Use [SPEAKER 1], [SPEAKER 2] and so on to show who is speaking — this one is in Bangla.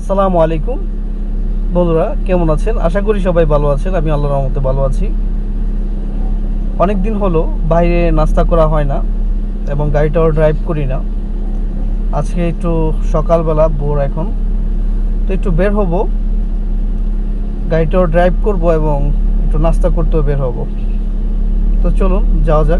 [SPEAKER 1] আসসালামু আলাইকুম বন্ধুরা, কেমন আছেন? আশা করি সবাই ভালো আছেন। আমি আল্লাহর রহমতে ভালো আছি। অনেক দিন হলো বাইরে নাস্তা করা হয় না এবং গাড়িটাও ড্রাইভ করি না। আজকে একটু সকালবেলা ভোর এখন, তো একটু বের হব, গাড়িটাও ড্রাইভ করব এবং একটু নাস্তা করতেও বের হব। তো চলুন যাওয়া যাক।